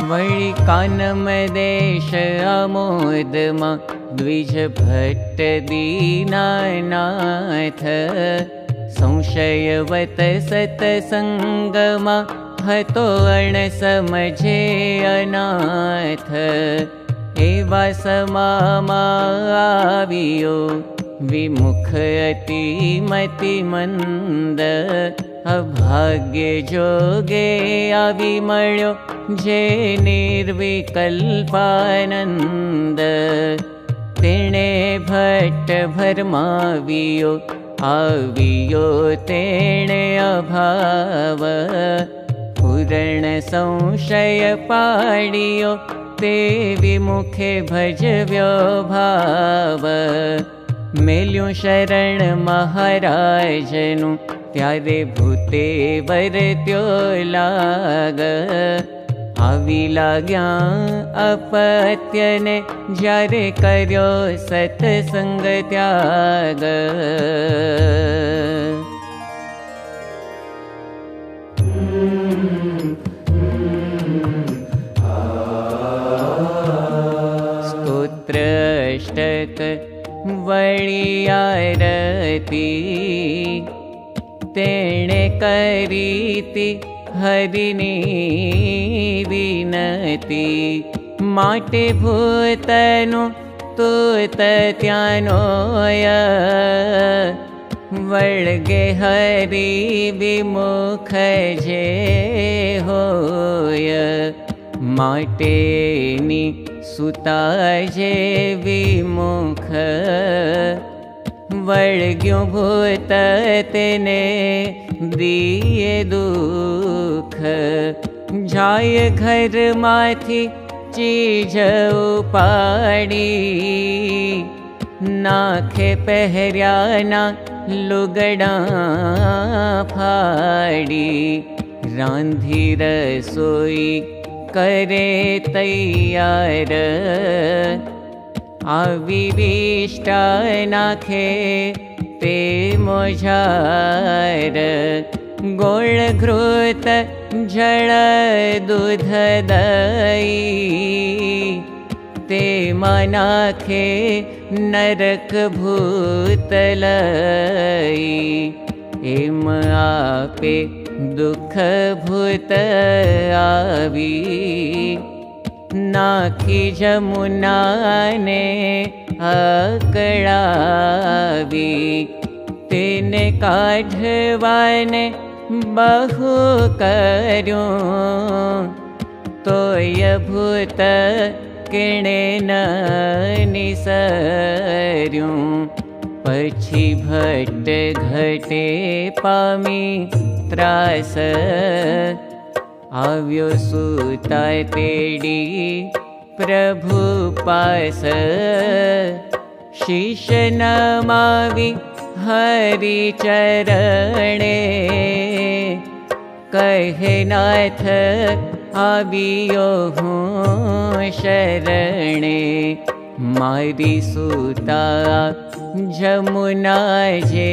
वळि कानमदेश आमोदमा द्विज भट्ट दीनानाथ संशयवत सत्संगमा हतो अणसमझे अनाथ एवा समामा आवियो विमुख अति मतिमंद अभाग्य जोगे आवी मळ्यो जे निर्विकल्पानंद तेणे भट्ट भरमावियो आवियो तेणे अभाव पूर्ण संशय पाडियो ते विमुखे भजव्यो भाव मेल्यूं शरण महाराजनु त्यारे भूते वर्त्यो लाग आवी लाग्या अपत्यने ज्यारे कर्यो सत्संग त्याग स्तोत्र अष्टक वळि आरती तेणे करीति हरिनी विनती माटे भूतनु तूत त्यानोय वळगे हरि विमुख जे होय माटेनी सुता जे विमुख वळग्यो भूत तेने दिए दुख जाय घर माथी चीज उपाड़ी नाखे पहर्याना लुगड़ा फाड़ी रांधी रसोई करे तैयार आवी विष्टा नाखे ते मोजार गोळ घृत जळ दूध दही ते नाखे नरक भूतलई एम आपे दुख भूत आवी नाखी जमुना ने अकड़ावी तेने काढ़वाने बहु कर्यों तोय भूत केणे न निसर्यों पछी भट्ट घटे पामी त्रास आव्यो सूता तेडी प्रभु पास शीश नमावी हरि चरणे कहे नाथ आवियो हूँ शरणे मारी सूता जमुना जे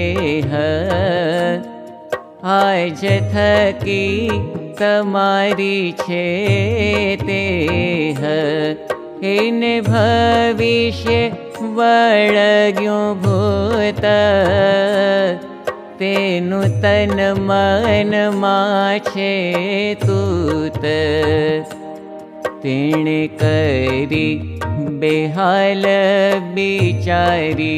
आज थकी तमारी छे तेह इन भविष्य वळग्यो भूत तेनु तन मन माछे तूत तेणे करी बेहाल बिचारी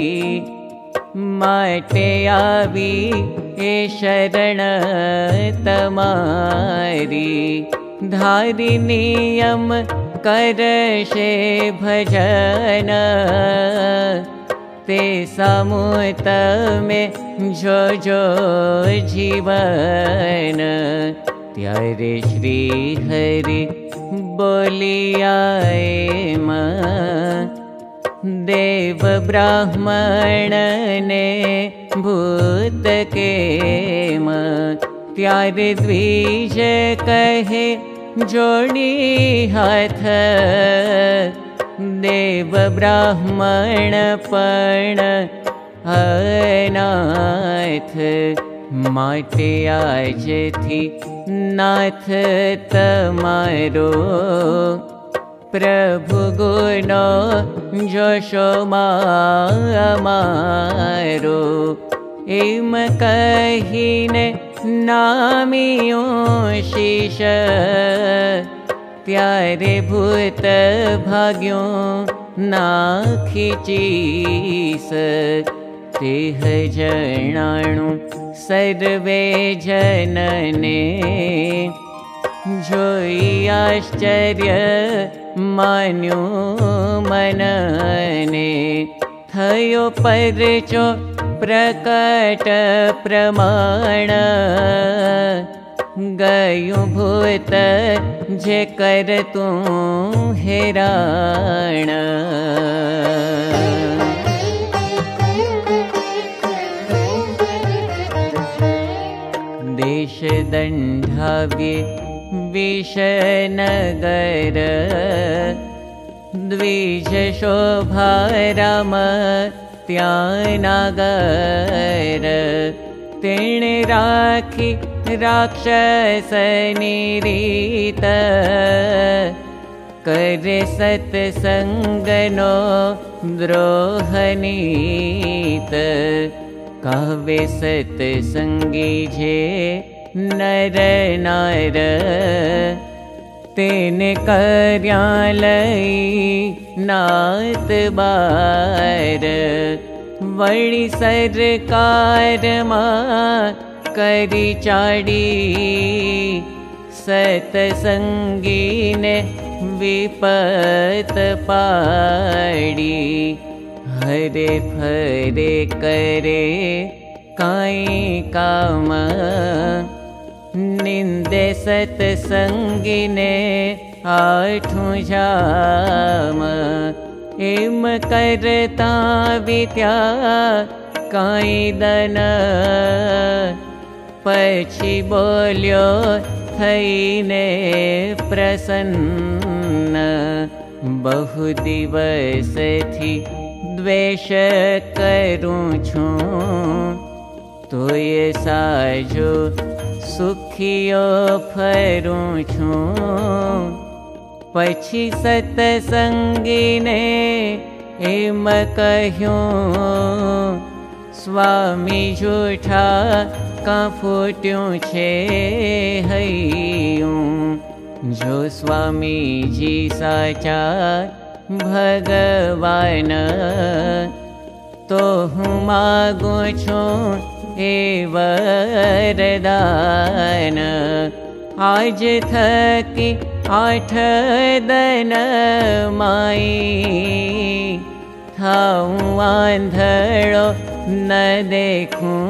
माटे आवी ए शरण तमारी धारी नियम करशे भजन ते सामुत में जो जो जीवन त्यारे श्री हरि बोलियाए देव ब्राह्मण ने भूत के त्यारे द्विज कहे जोड़ी हाथ देव ब्राह्मण पण अनाथ माटे आजथी नाथ तमारो प्रभु गुणो जोशो मारो एम कहीने नामियो शीश त्यारे भूत भाग्यो नाखी चीस तेह जणाणु सर्वे जनने जोई आश्चर्य मान्यो मनने थयो परचो प्रकट प्रमाण गयो भूत जे कर तू हैराण देश दंडाव्ये विषनगर द्विज शोभाराम त्यानागर तेणे राखी राक्षसनी रीत करे सत्संगनो द्रोहनीत कहवे सत्संगी जे नर नार तेने कर्या लई नात बार वड़ी सरकार मां करी चाड़ी सत्संगी ने विपत पाड़ी हरे फरे करे काई काम निंदे सत्संगी ने आठों जाम एम करता विद्या काई दन पछी बोल्यो थईने प्रसन्न बहु दिवस थी द्वेष करूं छूं तो ये साजो सुखियो फरूं छूं पछी सत्संगी ने एम कह्यूं स्वामी झूठा का फूट्यूं छे हयूं जो स्वामी जी साचा भगवान तो हूँ मागूं छूं ए वरदान आज थकी 8 दन माई थाऊं आंधळो न देखूं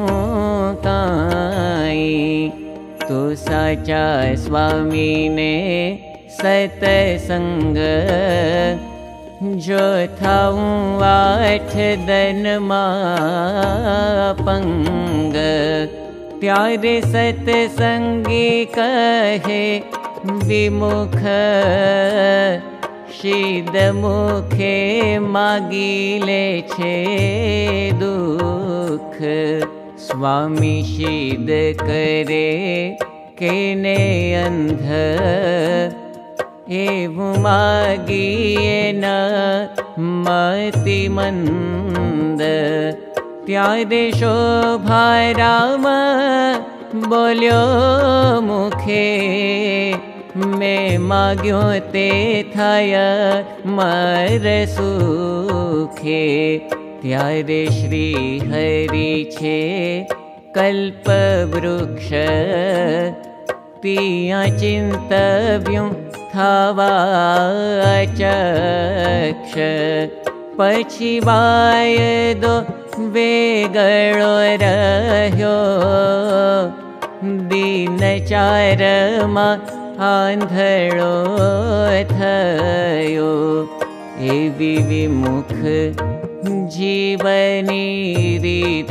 काई तो साचा स्वामी ने सत्संग जो थाऊं 8 दन पंग त्यारे सत्संगी कहे विमुख शीद मुखे मागी ले छे दुख स्वामी शीद करे केने अंध एवं मागिए न मति मंद त्यारे शोभाराम बोल्यो मुखे मैं माग्यो ते थाया मर सुखे त्यारे श्री हरि छे कल्प वृक्ष तिया चिंतव्यूं थावा चक्ष पछी वायदो वेगळो रह्यो दीन चारमा आंधळो थयो एवी विमुख जीवनी रीत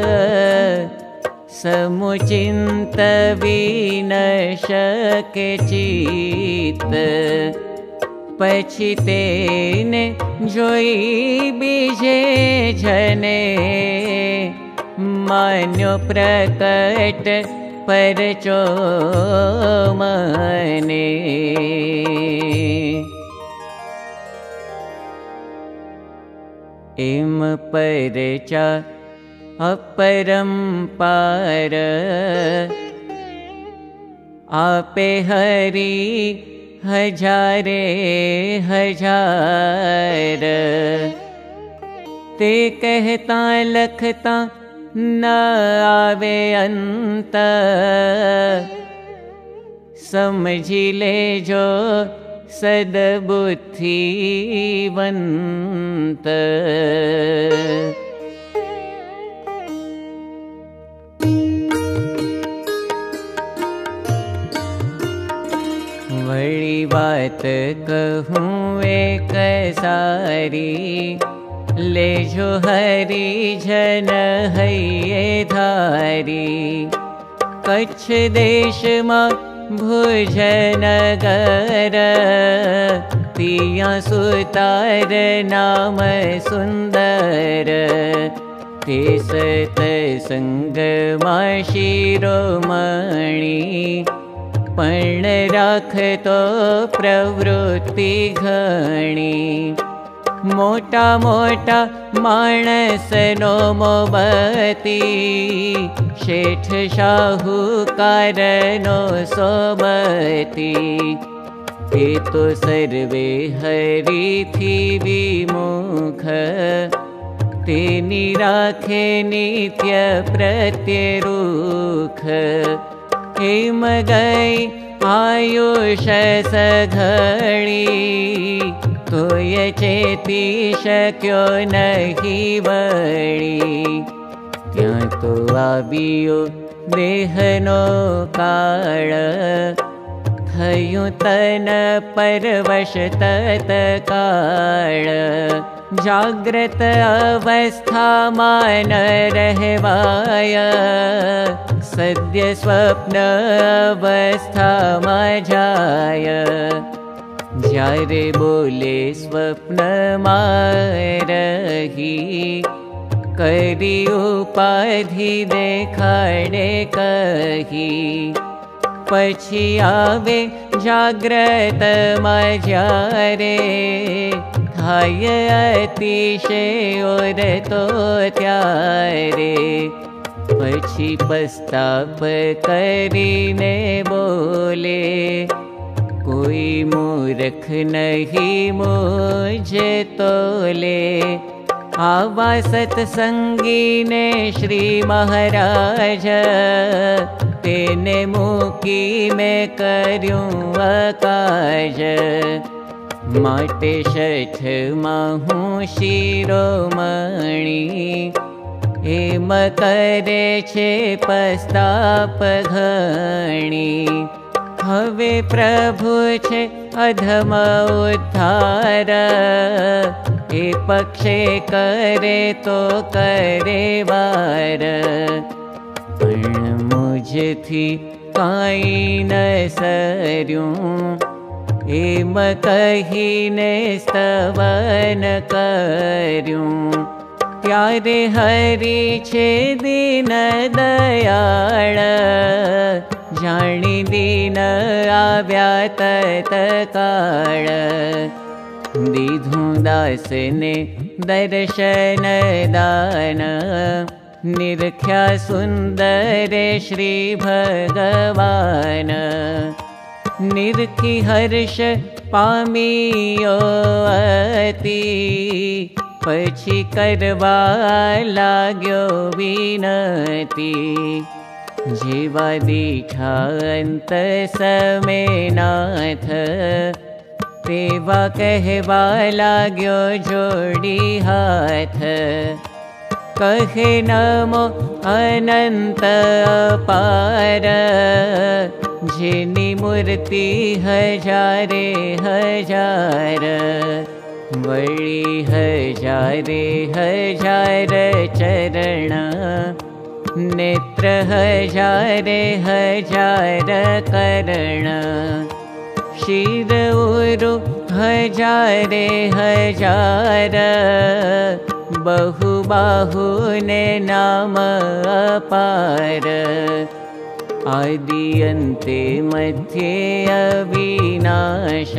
समुचिंत विन शके चित पछी तेने जोई बीजे जने मान्यो प्रकट परचो मने। एम परचा अपरंपार आपे हरि हजारे हजार। ते कहता लखता न आवे अंत, समझी लेजो सद्बुद्धिवंत। वड़ी बात कहूँ एक सारी, लेजो हरि जन हइये धारी। कच्छ देश में भुजनगर, तिया सुतार नाम सुंदर। ते सतसंग मां शिरोमणि, पण राखतो प्रवृत्ति घणी। मोटा मोटा माणसनो मोबती, शेठ शाहुकारनो सोबती। ते तो सर्वे हरिथी विमुख, तेनी राखे नित्य प्रत्यरुख। हेम गई आयुष सघड़ी, तो ये चेती शक्यो नहीं वड़ी। त्यां तो आवियो देहनो काळ, थयुं तन परवश तत्काळ। जाग्रत अवस्था मान रहवाय, सद्य स्वप्न अवस्था मा जाय। जारे बोले स्वप्न रही, करी उपाधि देखाड़े कही। पछी आवे जाग्रत मजारे, थाय अतिशय और तो त्यारे। पछी पस्ताप करीने बोले, कोई मूर्ख नहीं मुझे तोले। आवा सत्संगी ने श्री महाराज, तेने मुकी में कर्यूं अकाज। माटे शठ माहूं शिरोमणि, एम करे छे पस्ताप घणी। हवे प्रभु छे अधम उद्धार, ए पक्षे करे तो करे वार। पण मुझथी काई न सर्यूं, एम कहीने स्तवन कर्यूं। त्यारे हरि छे दीन दयाळ, जाणी दीन आव्या तत्काळ। दीधुं दासने दर्शन दान, निरख्या सुंदर श्री भगवान। निरखी हर्ष पामियो अति, पछी करवा लाग्यो विनती। जीवा दीठा अंत समय नाथ, तेवा कहवा लाग्यो जोड़ी हाथ। कहे नमो अनंत अपार, जेनी मूर्ति हजारे हजार। वड़ी हजारे हजार चरण, नेत्र हजारे हजार करण। शीर उरु हजारे हजार, बहुबाहुने नाम अपार आदि अन्ते मध्ये अविनाश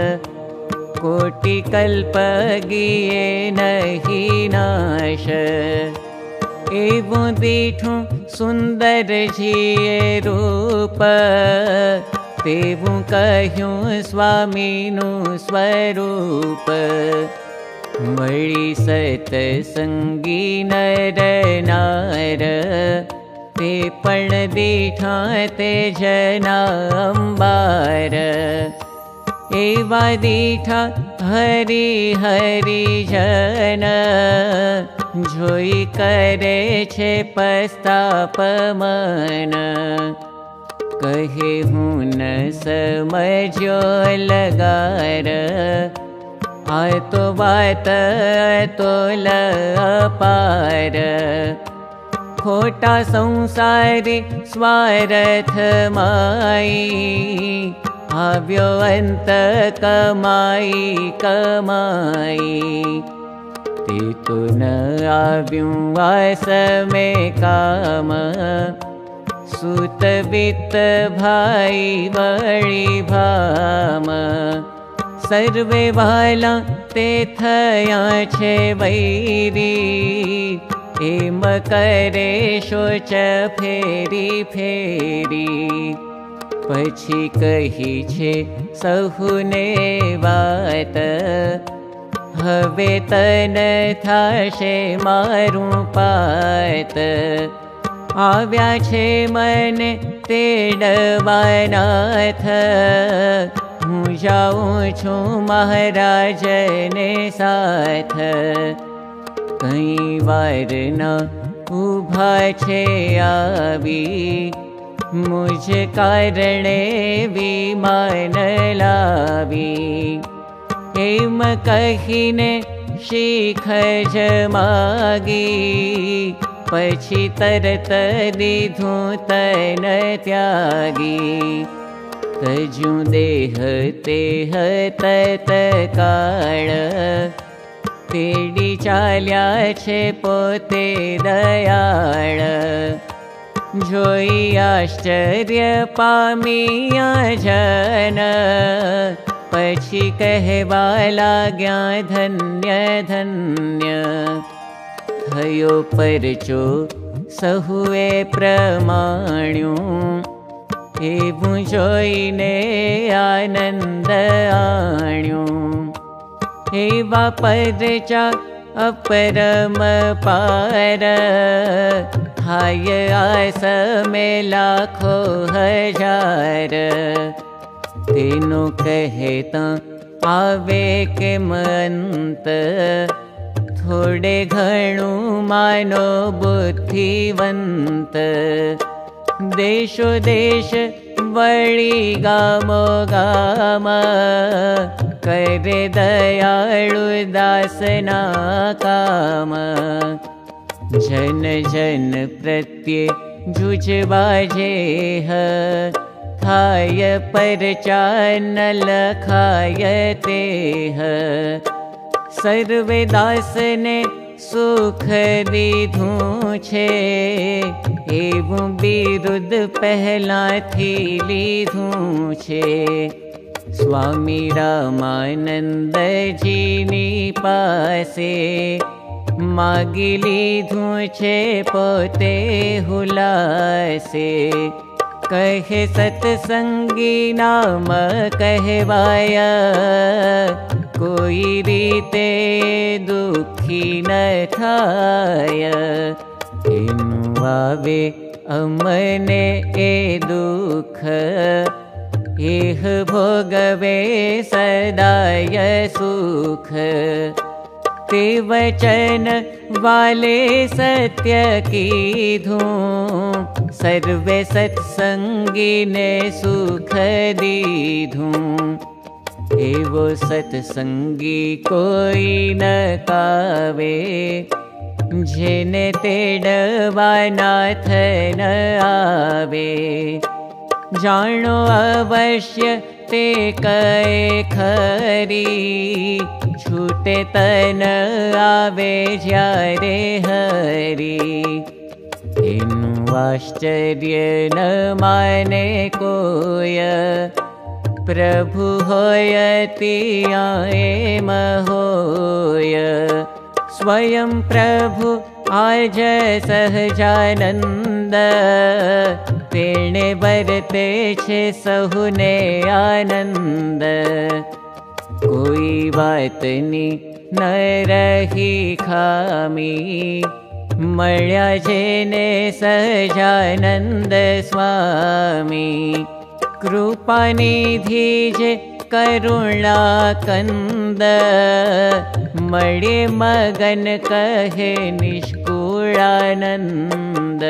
कोटिकल्प गिये नहि नाश एवं दीठूं सुंदर जिये रूप तेवं कह्यूं स्वामीनुं स्वरूप वळी सतसंगी नर नार ते पण दीठा ते जना अंबार एवा दीठा हरि हरि जन जोई करे छे पस्ताप मन कहे हूँ न समझो लगार आ तो बात तो लपार खोटा संसारी स्वार्थ माई आव्यो अंत कमाई कमाई ते तो न आव्यूं वास में काम सूत वित्त भाई वळी भाम सर्वे वाला ते थया छे वैरी एम करे शोच फेरी फेरी पछी कही छे सहुने वात हवे तन थाशे मारूं पात आव्या छे मन तेडवानाथ हूँ जाऊँ छूँ महाराज ने साथ कई वार न उभा छे आवी मुझ कारणे विमान लावी एम कहीने शीख जमागी पछी तरत दीधूं तन त्यागी तजू देह तेह तत्काळ तेडी चाल्या छे पोते दयाळ जोई आश्चर्य पामिया जन पछी कहवा लाग्या धन्य धन्य थयो परचो सहुए प्रमाण्यूं एवं जोईने आनंद आण्यूं एवा परचा अपरम पार थाय आस में लाखो हजार तेनो कहता आवे के मंत थोड़े घणु मानो बुद्धिवंत देशो देश वळी गामो गाम करे दयाळु दासना काम जन जन प्रत्ये जुझवा जेह थाय परचा न लखाय तेह सर्वे दासने सुख दीधूं छे एवं बिरुद पहला थी लीधूं छे स्वामी रामानंद जीनी पासे मागी लीधूं छे पोते हुलासे कहे सत्संगी नाम कहवाया कोई रीते दुखी न थाय एनु आवे अमने ए दुख एह भोगवे सदाय सुख ते वचन वाले सत्य कीधूं सर्वे सत्संगी ने सुख दीधूं एवो सत्संगी कोई न कावे जेने तेडवा नाथ न आवे जानो अवश्य ते कै खरी, छूटे तन आवे ज्यारे हरी। एनु आश्चर्य न माने कोय, प्रभु होयति एम होय। स्वयं प्रभु आज सहजानंद, तेणे बरते छे सहुने आनंद। कोई बातनी न रही खामी, मळ्या जेने सहजानंद स्वामी। कृपानिधि जे करुणा कंद, मळे मगन कहे निष्कुळानंद।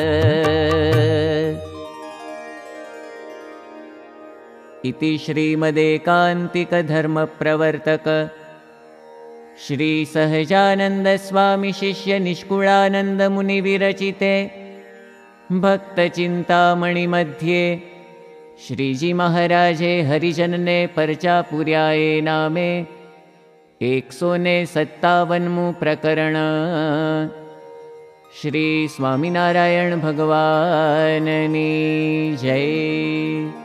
इति श्रीमदेकान्तिक धर्म प्रवर्तक श्री सहजानंद स्वामी शिष्य निष्कुळानंद मुनि विरचिते भक्त चिंतामणि मध्ये श्रीजी महाराजे हरिजनने परचा पुर्याए नामे 157 प्रकरण। श्री स्वामिनारायण भगवाननी जय।